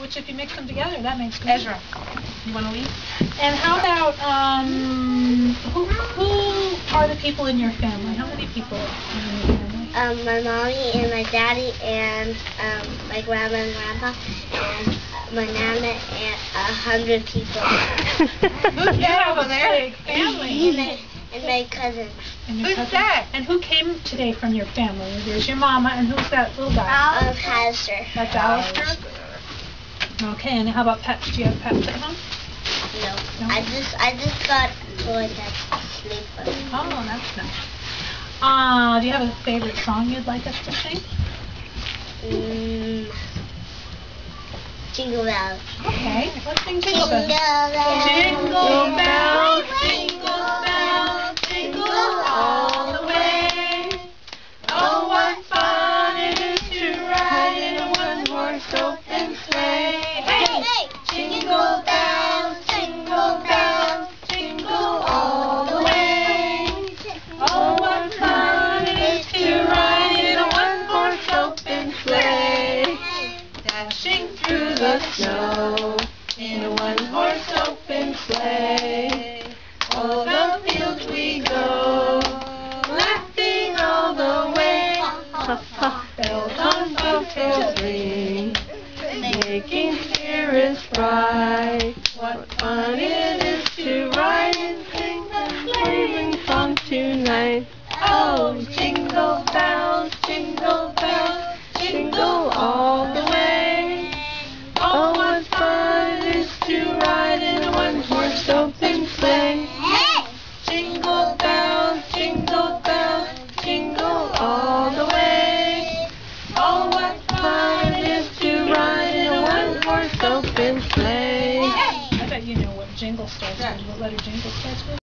which if you mix them together, that makes good. Ezra, you want to leave? And how about, who are the people in your family? How many people are in your family? My mommy and my daddy and my grandma and grandpa and my nana and 100 people. Who's that over there? Big family. And my cousin. Who's that? And who came today from your family? There's your mama, and who's that little guy? Alistair. That's Alistair? Okay, and how about pets? Do you have pets at home? No. I just got toys that sleep with. Oh, that's nice. Do you have a favorite song you'd like us to sing? Jingle bells. Okay, let's sing Jingle Bells. Jingle bells. Jingle bells, jingle all the way. Oh, what fun it is to ride in a one-horse open sleigh. Hey! Jingle bells, jingle all the way. Oh, what fun it is to ride in a one-horse open sleigh. Dashing through the snow in a one-horse open sleigh. O'er the fields we go, laughing all the way. Bells on bobtails ring, making spirits bright. What fun it is to ride and sing the sleighing song tonight. Oh, jingle bells, jingle all the way. Oh, what fun it is to ride in a one-horse open sleigh. Jingle bells, jingle all the way. Oh, what fun it is to ride in a one-horse open sleigh. I bet you know what jingle starts with, what letter jingle starts with.